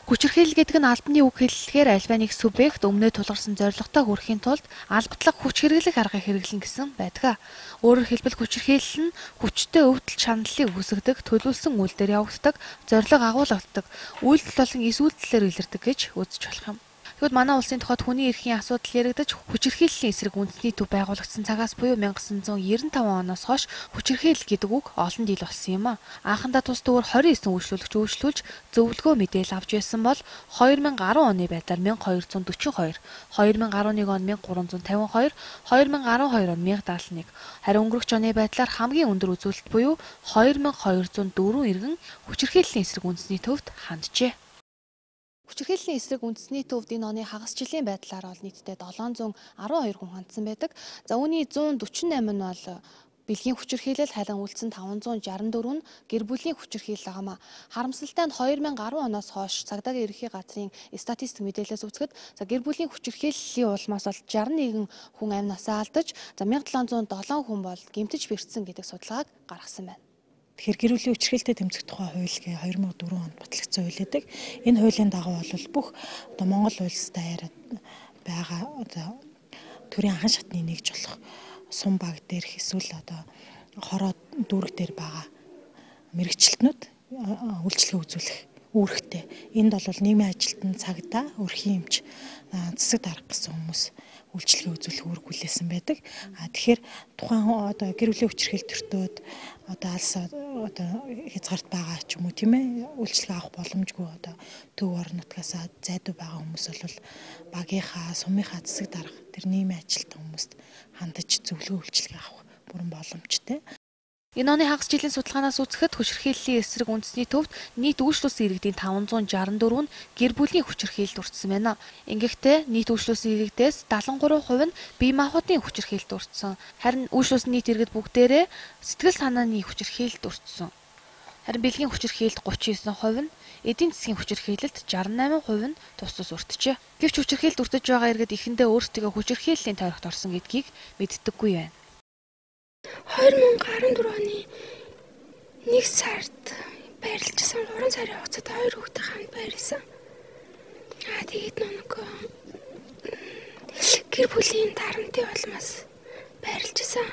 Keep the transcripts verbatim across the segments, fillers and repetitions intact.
Хүчирхийлэл гэдэг нь албаны үг хэллэгээр альва нэг субъект өмнөө тулгарсан зорилготой хүрэхийн тулд албатлаг хүч хэрэглэх аргыг хэрэглэн гэсэн байдаг. Өөрөөр хэлбэл хүчирхийлэл нь хүчтэй өвдөл шаналлыг үүсгэдэг, төлөвлөсөн үйлдэл явагддаг, зорилго агуулгадаг, үйлдэл болон эс үйлдэлээр илэрдэг гэж үзэж болох юм. Тэгвэл манай улсын тухайд хүний эрхийн асуудал яригдаж хүчирхийллийн эсрэг үндэсний төв байгуулагдсан цагаас буюу мянга gysan зуун девяносто таван оноос хойш хүчирхийлэл гэдэг үг олон жил болсон юм а. Анхандаа тус төвөр двадцать девять үйлчлүүлэгч үйлчлүүлж зөвлөгөө мэдээлэл авч байсан бол две тысячи десять оны байдлаар twelve forty-two, две тысячи eleven он thirteen fifty-two, две тысячи twelve он one seventy-one, харин өнгөрөх оны байдлаар хамгийн өндөр үзүүлэлт буюу two thousand two hundred four иргэн хүчирхийллийн эсрэг үндэсний төвд ханджээ. Хүчирхийллийн эсрэг үндэсний төвд энэ оны хагас жилийн байдлаар бол нийтдээ seven hundred twelve хүн хандсан байдаг. За үүний one forty-eight нь бол бэлгийн хүчирхийлэл, харин үлдсэн five hundred sixty-four нь гэр бүлийн хүчирхийлэл байгаамаа. Харамсалтай нь two thousand ten оноос хойш цагдаагийн ерөнхий газрын статистик мэдээлэлээс үзэхэд за гэр бүлийн хүчирхийллийн улмаас бол sixty-one хүн амь насаа алдаж, за seven hundred seven хүн бол гэмтэж бэрхсэн гэдэг судалгааг гаргасан байна. Тэгэхээр гэр бүлийн хүчирхийлэлтэд тэмцэх тухай хууль two thousand four онд батлагдсан хууль байдаг. Энэ хуулийн дагуу бол бүх одоо Монгол улстай яриад байгаа одоо төрийн анхан шатны нэгж болох сум баг дээр эсвэл одоо хороо дүүрэг дээр байгаа мэрэгчлэтнүүд үйлчлэгээ үзүүлэх үүрэгтэй. Энд бол нийгмийн ажилтан, цагдаа, өрхийн эмч, засаг дарга гэсэн хүмүүс үйлчлэгээ үзүүлэх үүрэг хүлээсэн байдаг. А тэгэхээр тухайн одоо гэр бүлийн хүчирхийлэл төртөөд одоо алс одоо хязгаарт байгаа ч юм уу тийм ээ үйлчлэгээ авах боломжгүй одоо төв орон нутгасаа зайдуу байгаа хүмүүс бол багийнхаа, сумынхаа засаг дарга тэр нийгмийн ажилтан хүмүүст хандаж зөвлөгөө үйлчлэгээ авах бүрэн боломжтой. Энэ оны хагас жилийн судалгаанаас үзэхэд хүчирхийллийн эсрэг үндэсний төвд нийт үйлчлүүлсэн иргэдийн five hundred sixty-four нь гэр бүлийн хүчирхийлэлд өртсөн байна. Ингэхдээ нийт үйлчлүүлсэн иргэдээс seventy-three percent нь бие махбодын хүчирхийлэлд өртсөн. Харин үйлчлүүлсэн нийт иргэд бүгдээрээ сэтгэл санааны хүчирхийлэлд өртсөн. Харин бэлгийн хүчирхийлэлд thirty-nine percent нь, эдийн засгийн хүчирхийлэлд sixty-eight percent нь тус тус өртжээ. Гэвч хүчирхийлэлд өртөж байгаа иргэд эхэндээ өөрсдөө хүчирхийллийн тойрогт орсон гэдгийг мэддэггүй байна. twenty four оны нэг сард байрлажсан three сарын хугацаанд хоёр хүүхдээ хамт байрласан. Аа тэгээд нэг гэр бүлийн дарамтын улмаас байрлажсан.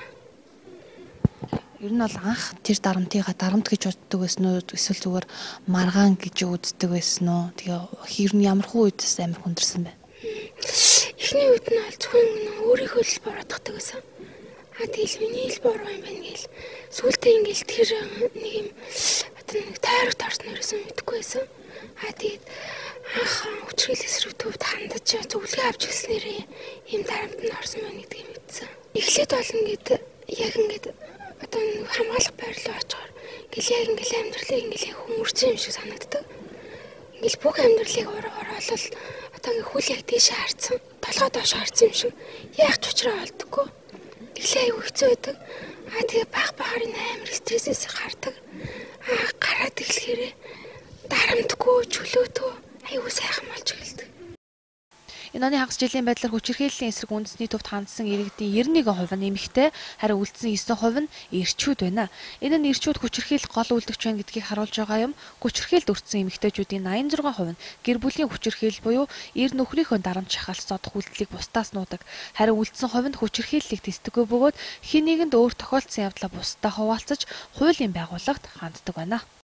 Ер нь бол анх тэр дарамтыгаа дарамт гэж боддог байсан уу эсвэл зүгээр маргаан гэж үздэг байсан уу? Тэгээ ер нь ямар хуу үедээс амар хүндэрсэн бэ? Эхний үед нь бол зөвхөн өөрийнхөө л бороддог байсан. А тэгэл миний л буруу юм байна гээл. Сүүлдээ ингээл тэр нэг юм одоо нэг тойрогт орсон ерөөсөн мэдэхгүй байсан. А тэгээд анх хүчирхийлэл эсрэг төвд хандаж зөвлөгөө авч гиснээрээ ийм дарамт нь орсон байна гэдгийг мэдсэн. Эхлээд бол ингээд яг ингээд одоо нэг хамгаалах байр руу очихоор ингээл яг ингээл амьдралыг ингээл хүмүүрсэн юм шиг санагддаг. Ингээл бүх амьдралыг ороо ороолол одоо ингээл хүл яг дээшээ харцсан, толгой доош харцсан юм шиг яах ч учраа олдоггүй. Эхлээ аюу хэцүү байдаг. Аа тэгээ баг багаар энэ амар стрессээс гардаг. Аа гараад эхлэхээрээ дарамтгүй, чөлөөтөө аюу сайхан болж эхэлдэг. Энэ оны хагас жилийн байдлаар хүчирхийллийн эсрэг үндэсний төвд хандсан иргэдийн ninety-one percent нь эмэгтэй, харин үлдсэн nine percent нь эрчүүд байна. Энэ нь эрчүүд хүчирхийлэл гол үлдэгч байна гэдгийг харуулж байгаа юм. Хүчирхийлэлд өртсөн эмэгтэйчүүдийн ninety-six percent нь гэр бүлийн хүчирхийлэл буюу эр нөхрийнхөө дарамт шахалт зодох үйлдэлийг бусдаас нуудаг. Харин үлдсэн хувь нь хүчирхийллийг тэсдэггүй бөгөөд хэн нэгэнд өөр тохиолдсон явдлаа бусдаа хуваалцаж хуулийн байгууллагт ханддаг байна.